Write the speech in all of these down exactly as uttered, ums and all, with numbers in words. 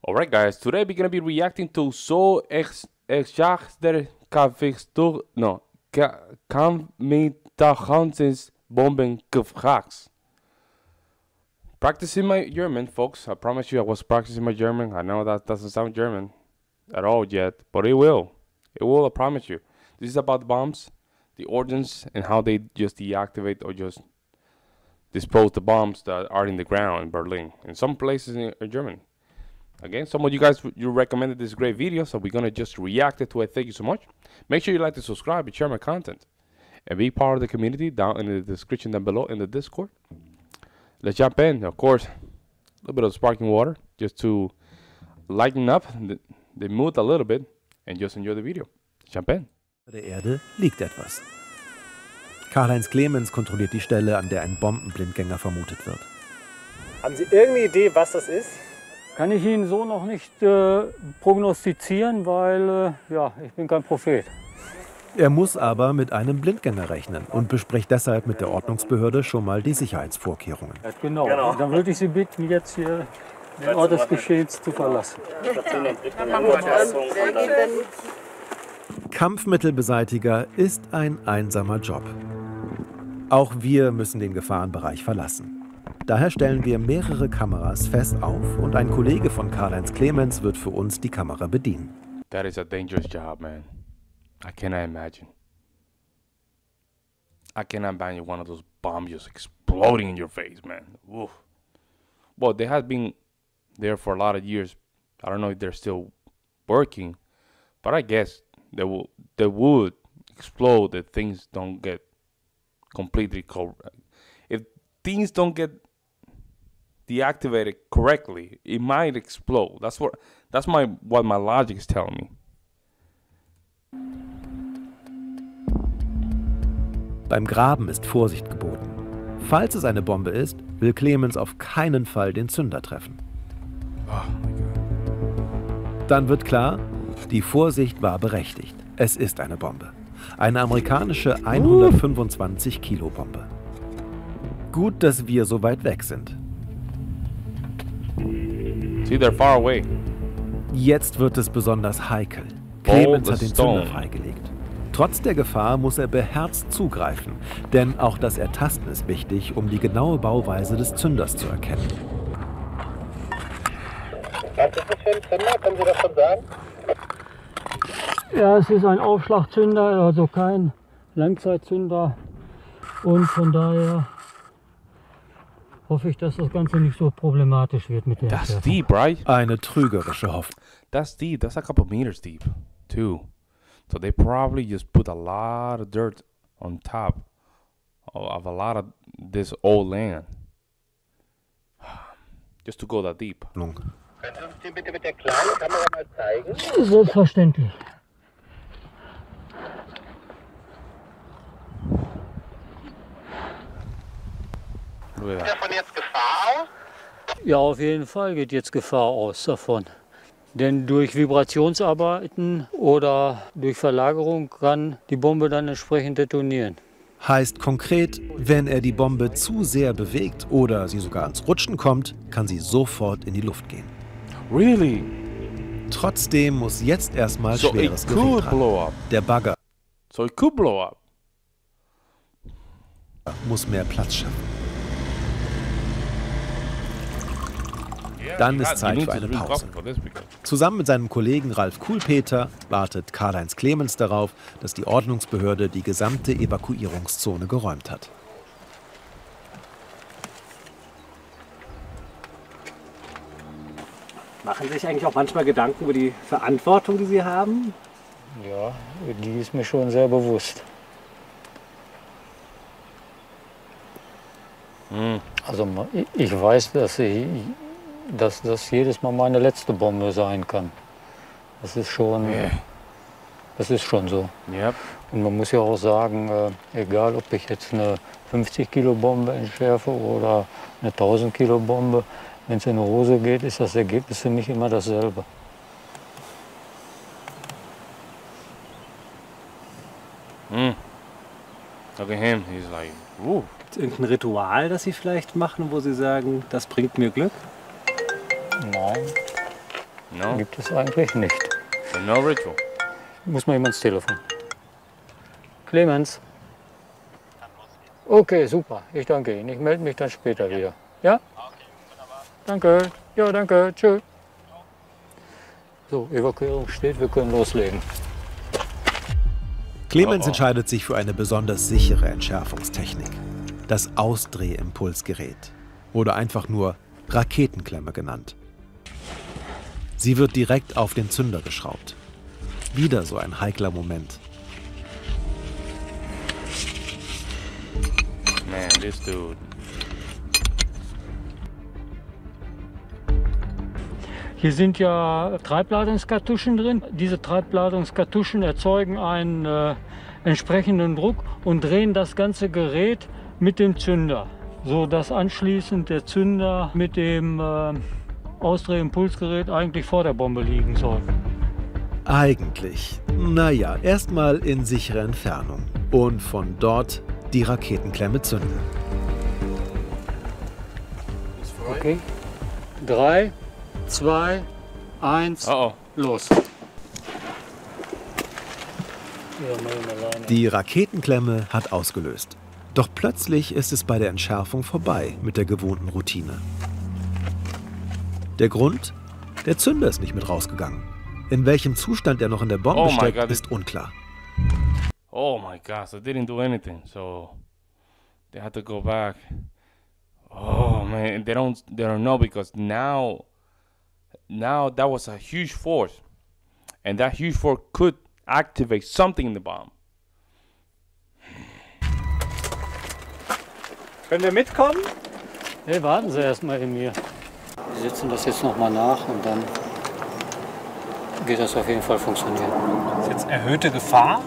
Alright guys, today we're gonna be reacting to So Exjaagder Kavikstur no Kamitagansis Bomben Kevgaaks. Practicing my German, folks. I promise you I was practicing my German. I know that doesn't sound German at all yet, but it will. It will, I promise you. This is about bombs, the ordnance, and how they just deactivate or just dispose the bombs that are in the ground in Berlin. In some places in, in Germany. Again, some of you guys, you recommended this great video, so we're going to just react it to it. Thank you so much. Make sure you like to subscribe and share my content. And be part of the community down in the description down below in the Discord. Let's jump in. Of course, a little bit of sparkling water just to lighten up the, the mood a little bit and just enjoy the video. Jump in. Der Erde liegt etwas. Karl-Heinz Clemens kontrolliert die Stelle, an der ein Bombenblindgänger vermutet wird. Haben Sie irgendeine Idee, was das ist? Kann ich Ihnen so noch nicht äh, prognostizieren, weil äh, ja, ich bin kein Prophet. Er muss aber mit einem Blindgänger rechnen und bespricht deshalb mit der Ordnungsbehörde schon mal die Sicherheitsvorkehrungen. Ja, genau. Genau. Dann würde ich Sie bitten, jetzt hier den Ort des Geschehens zu verlassen. Kampfmittelbeseitiger ist ein einsamer Job. Auch wir müssen den Gefahrenbereich verlassen. Daher stellen wir mehrere Kameras fest auf und ein Kollege von Karl-Heinz Clemens wird für uns die Kamera bedienen. That is a dangerous job, man. I cannot imagine. I cannot imagine one of those bombs just exploding in your face, man. Oof. Well, they have been there for a lot of years. I don't know if they're still working, but I guess they will. They would explode if things don't get completely correct. If things don't get deactivated correctly, it might explode. That's what. That's my what my logic is telling me. Beim Graben ist Vorsicht geboten. Falls es eine Bombe ist, will Clemens auf keinen Fall den Zünder treffen. Oh my God. Dann wird klar, die Vorsicht war berechtigt. Es ist eine Bombe. Eine amerikanische hundertfünfundzwanzig Kilo Bombe. Gut, dass wir so weit weg sind. See, they're far away. Jetzt wird es besonders heikel. Clemens Oh, hat the den Zünder stone. freigelegt. Trotz der Gefahr muss er beherzt zugreifen, denn auch das Ertasten ist wichtig, um die genaue Bauweise des Zünders zu erkennen. Was ist das für ein Zünder? Können Sie das schon sagen? Ja, es ist ein Aufschlagzünder, also kein Langzeitzünder. Und von daher hoffe ich, dass das Ganze nicht so problematisch wird mit der That's Entschärfung. deep, right? Eine trügerische Hoffnung. That's deep. That's a couple meters deep, too. So they probably just put a lot of dirt on top of, of a lot of this old land, just to go that deep. Können Sie uns den bitte mit der kleinen Kamera mal zeigen? Selbstverständlich. Look at Ist that. davon jetzt Gefahr aus? Ja, auf jeden Fall geht jetzt Gefahr aus davon. Denn durch Vibrationsarbeiten oder durch Verlagerung kann die Bombe dann entsprechend detonieren. Heißt konkret, wenn er die Bombe zu sehr bewegt oder sie sogar ans Rutschen kommt, kann sie sofort in die Luft gehen. Really? Trotzdem muss jetzt erstmal So it schweres Gerät could ran. blow up. Der Bagger So it could blow up. muss mehr Platz schaffen. Dann ist Zeit für eine Pause. Zusammen mit seinem Kollegen Ralf Kuhlpeter wartet Karl-Heinz Clemens darauf, dass die Ordnungsbehörde die gesamte Evakuierungszone geräumt hat. Machen Sie sich eigentlich auch manchmal Gedanken über die Verantwortung, die Sie haben? Ja, die ist mir schon sehr bewusst. Mm. Also ich weiß, dass, ich, dass das jedes Mal meine letzte Bombe sein kann. Das ist schon, Yeah. das ist schon so. Yep. Und man muss ja auch sagen, äh, egal ob ich jetzt eine fünfzig Kilo Bombe entschärfe oder eine tausend Kilo Bombe, wenn es in die Hose geht, ist das Ergebnis für mich immer dasselbe. Mm. Look at him. He's like, ooh. Gibt es irgendein Ritual, das Sie vielleicht machen, wo Sie sagen, das bringt mir Glück? Nein. No? Gibt es eigentlich nicht. So no ritual. Muss mal jemand ins Telefon. Clemens. Okay, super. Ich danke Ihnen. Ich melde mich dann später wieder. Ja? Danke. Ja, danke. Tschüss. So, Evakuierung steht. Wir können loslegen. Clemens Oh oh. entscheidet sich für eine besonders sichere Entschärfungstechnik. Das Ausdrehimpulsgerät. Oder einfach nur Raketenklemme genannt. Sie wird direkt auf den Zünder geschraubt. Wieder so ein heikler Moment. Man, this dude. Hier sind ja Treibladungskartuschen drin. Diese Treibladungskartuschen erzeugen einen äh, entsprechenden Druck und drehen das ganze Gerät mit dem Zünder, so dass anschließend der Zünder mit dem äh, Ausdrehimpulsgerät eigentlich vor der Bombe liegen soll. Eigentlich. Naja, erstmal in sichere Entfernung. Und von dort die Raketenklemme zünden. Okay. Drei, zwei, eins, Uh oh. los. Die Raketenklemme hat ausgelöst. Doch plötzlich ist es bei der Entschärfung vorbei mit der gewohnten Routine. Der Grund? Der Zünder ist nicht mit rausgegangen. In welchem Zustand er noch in der Bombe Oh my steckt, God. ist unklar. Oh my God, so they didn't do anything. So they had to go back. Oh man, they don't they don't know because now now that was a huge force. And that huge force could activate something in the bomb. Können wir mitkommen? Hey, warten Sie erst mal in mir. Wir setzen das jetzt noch mal nach und dann geht das auf jeden Fall funktionieren. Ist jetzt erhöhte Gefahr?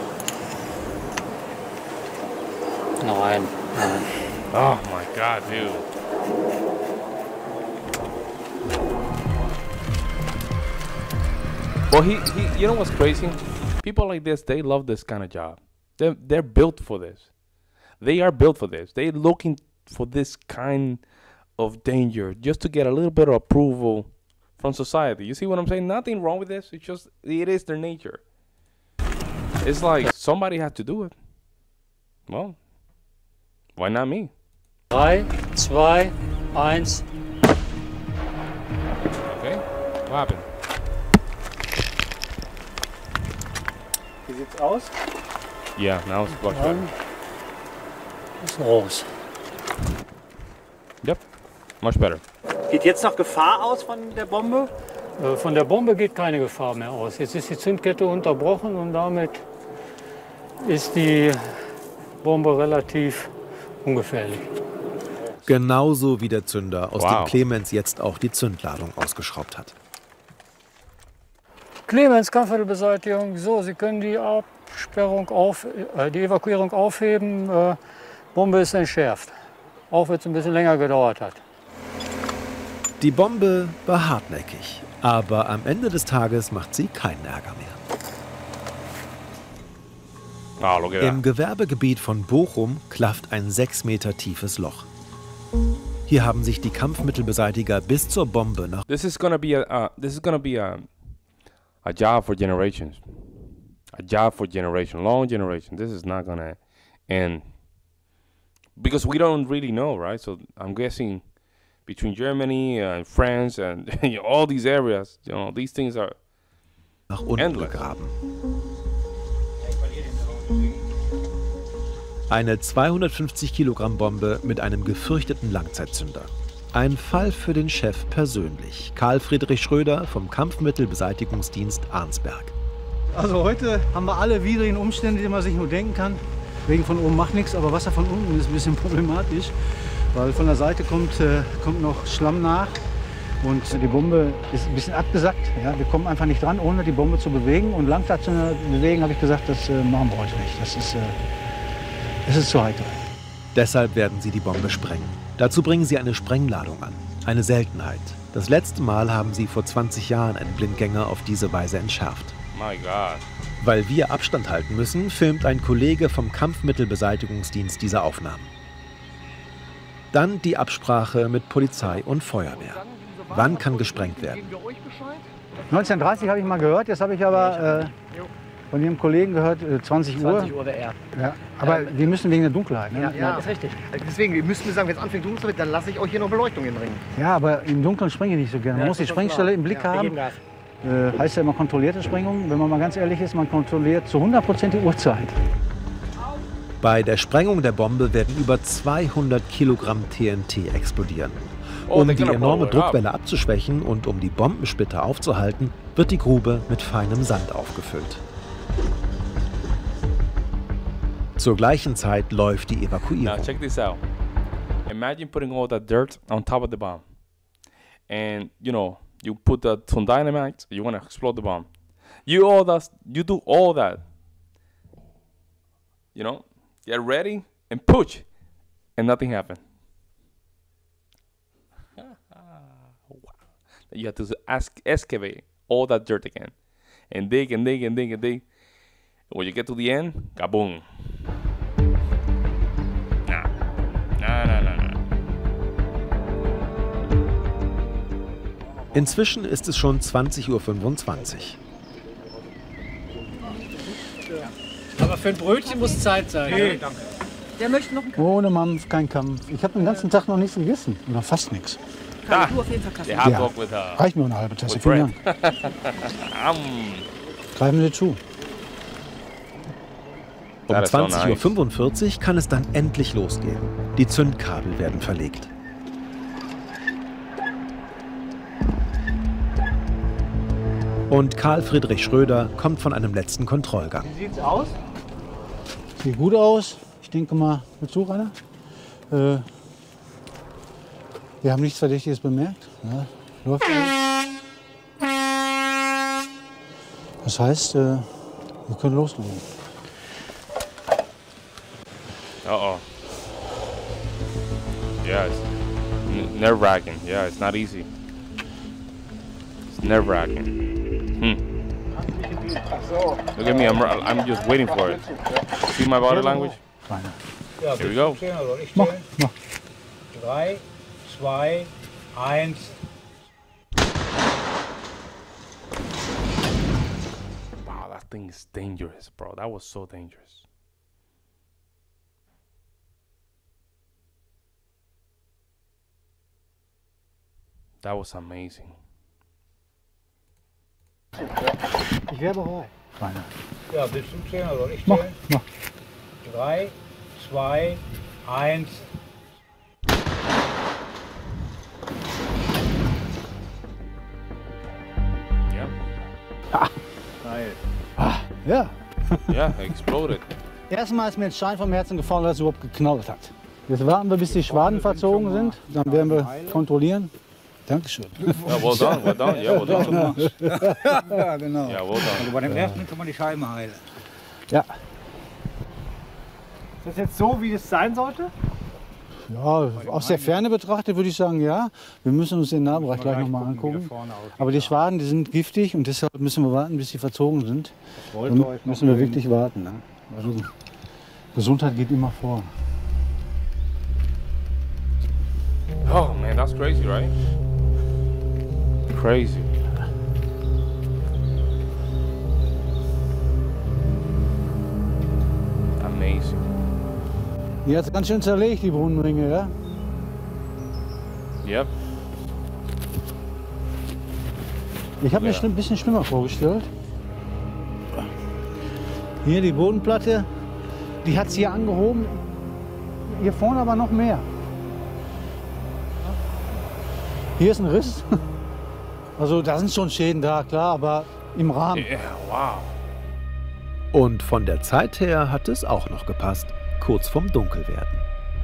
Nein, nein. Oh my God, dude. Well, he, he, you know what's crazy? People like this, they love this kind of job. They're, they're built for this. They are built for this. They're looking for this kind of danger just to get a little bit of approval from society. You see what I'm saying? Nothing wrong with this. It's just, it is their nature. It's like somebody had to do it. Well, why not me? Drei, zwei, eins. Okay, what happened? Wie sieht's aus? Yeah, now it's much better. Dann ist raus. Yep, much better. Geht jetzt noch Gefahr aus von der Bombe? Äh, Von der Bombe geht keine Gefahr mehr aus. Jetzt ist die Zündkette unterbrochen und damit ist die Bombe relativ ungefährlich. Genauso wie der Zünder, aus Wow. dem Clemens jetzt auch die Zündladung ausgeschraubt hat. Clemens, Kampfmittelbeseitigung. So, Sie können die Absperrung auf, äh, die Evakuierung aufheben. Äh, Bombe ist entschärft. Auch wenn es ein bisschen länger gedauert hat. Die Bombe war hartnäckig, aber am Ende des Tages macht sie keinen Ärger mehr. Oh, look at Im that. Gewerbegebiet von Bochum klafft ein sechs Meter tiefes Loch. Hier haben sich die Kampfmittelbeseitiger bis zur Bombe nach This is gonna be a uh, this is gonna be a a job for generations. A job for generation, long generation. This is not gonna end because we don't really know, right? So I'm guessing between Germany and France and you know, all these areas, you know, these things are nach unten Endlich. gegraben. Eine zweihundertfünfzig Kilogramm Bombe mit einem gefürchteten Langzeitzünder. Ein Fall für den Chef persönlich, Karl Friedrich Schröder vom Kampfmittelbeseitigungsdienst Arnsberg. Also heute haben wir alle widrigen Umstände, die man sich nur denken kann. Regen von oben macht nichts, aber Wasser von unten ist ein bisschen problematisch, weil von der Seite kommt, äh, kommt noch Schlamm nach und die Bombe ist ein bisschen abgesackt. Ja, wir kommen einfach nicht dran, ohne die Bombe zu bewegen. Und Langzeitzünder bewegen, habe ich gesagt, das äh, machen wir heute nicht. Das ist, äh, das ist zu heikel. Deshalb werden sie die Bombe sprengen. Dazu bringen sie eine Sprengladung an. Eine Seltenheit. Das letzte Mal haben sie vor zwanzig Jahren einen Blindgänger auf diese Weise entschärft. my God. Weil wir Abstand halten müssen, filmt ein Kollege vom Kampfmittelbeseitigungsdienst diese Aufnahmen. Dann die Absprache mit Polizei und Feuerwehr. Wann kann gesprengt werden? neunzehnhundertdreißig habe ich mal gehört, jetzt habe ich aber äh, von Ihrem Kollegen gehört, äh, zwanzig Uhr. zwanzig Uhr wäre er. Ja, aber ähm, wir müssen wegen der Dunkelheit. Ne? Ja, ja, das ist richtig. Deswegen, wir müssten sagen, wenn es anfängt dunkel zu werden, dann lasse ich euch hier noch Beleuchtung hinbringen. Ja, aber im Dunkeln springe ich nicht so gerne. Man Ja, muss die das ist Sprengstelle klar. im Blick Ja, wir haben. geben Gas. Äh, heißt ja immer kontrollierte Sprengung. Wenn man mal ganz ehrlich ist, man kontrolliert zu hundert Prozent die Uhrzeit. Bei der Sprengung der Bombe werden über zweihundert Kilogramm T N T explodieren. Oh, Um they're die gonna enorme blow it up. Druckwelle abzuschwächen und um die Bombensplitter aufzuhalten, wird die Grube mit feinem Sand aufgefüllt. Zur gleichen Zeit läuft die Now Evakuierung. check this out. Imagine putting all that dirt on top of the bomb, and you know you put that some dynamite. You want to explode the bomb. You all that. You do all that. You know, get ready and push, and nothing happened. Wow. You have to ask, excavate all that dirt again, and dig and dig and dig and dig. When you get to the end, kaboom. Nah, nah, nah, nah, nah. Inzwischen ist es schon zwanzig Uhr fünfundzwanzig. Aber für ein Brötchen muss Zeit sein. Nee, danke. Der möchte noch einen Kaffee. Ohne Mampf, kein Kampf. Ich habe den ganzen Tag noch nichts gegessen. Oder fast nichts. Ah, Du auf jeden Fall Kaffee. the hot Ja. dog with uh, Reicht mir eine halbe Tasse. with Vielen bread. Dank. um, Greifen Sie zu. Um That is so zwanzig Uhr nice. fünfundvierzig kann es dann endlich losgehen. Die Zündkabel werden verlegt. Und Karl Friedrich Schröder kommt von einem letzten Kontrollgang. Wie sieht's aus? Sieht gut aus. Ich denke mal, mit zu, Rainer? Äh, wir haben nichts Verdächtiges bemerkt. Ja, läuft alles. Das heißt, äh, wir können loslegen. Uh-oh. Yeah, it's n- nerve-wracking. Yeah, it's not easy. It's nerve-wracking. Hmm. Look at me, I'm, r- I'm just waiting for it. See my body language? Rainer. Ja, Here we go. zählen, soll ich Mach, zählen? mach. Drei, zwei, eins. Wow, that thing is dangerous, bro. That was so dangerous. That was amazing. Ich wäre bereit. Rainer. Ja, willst du zählen oder soll ich Mach, zählen? mach. Drei, zwei, eins. Yeah. Geil. Ja. Yeah, it exploded. Erstmal ist mir ein Stein vom Herzen gefallen, dass es überhaupt geknallt hat. Jetzt warten wir, bis die Schwaden verzogen sind. Dann werden wir kontrollieren. Dankeschön. Yeah, well done, well done. Yeah, well done. Ja, genau. Yeah, well done. Also bei dem ersten kann man die Scheiben heilen. Ja. Ist das jetzt so, wie es sein sollte? Ja, aus der Ferne betrachtet würde ich sagen, ja. Wir müssen uns den Nahbereich gleich nochmal angucken. Aber die Schwaden, die sind giftig und deshalb müssen wir warten, bis sie verzogen sind. Dann müssen wir wirklich warten. Ne? Also, Gesundheit geht immer vor. Oh man, that's crazy, right? Crazy. Amazing. Die hat es ganz schön zerlegt, die Brunnenringe, ja? Yep. Ich habe mir Ja. ein bisschen schlimmer vorgestellt. Hier die Bodenplatte, die hat es hier angehoben. Hier vorne aber noch mehr. Hier ist ein Riss. Also da sind schon Schäden da, klar, aber im Rahmen. Yeah, wow. Und von der Zeit her hat es auch noch gepasst, kurz vorm Dunkelwerden.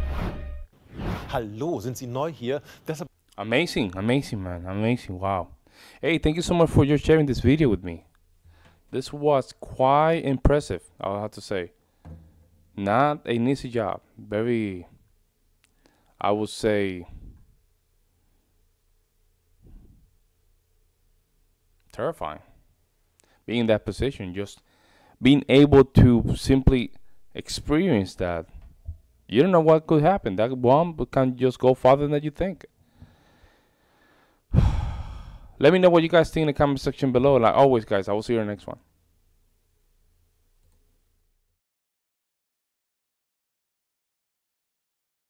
Hallo, sind Sie neu hier? Deshalb Amazing, amazing, man. Amazing, wow. Hey, thank you so much for your sharing this video with me. This was quite impressive, I'll have to say. Not an easy job. Very, I would say, terrifying. Being in that position, just being able to simply experience that. You don't know what could happen. That bomb can just go farther than you think. Let me know what you guys think in the comment section below. Like always, guys, I will see you in the next one.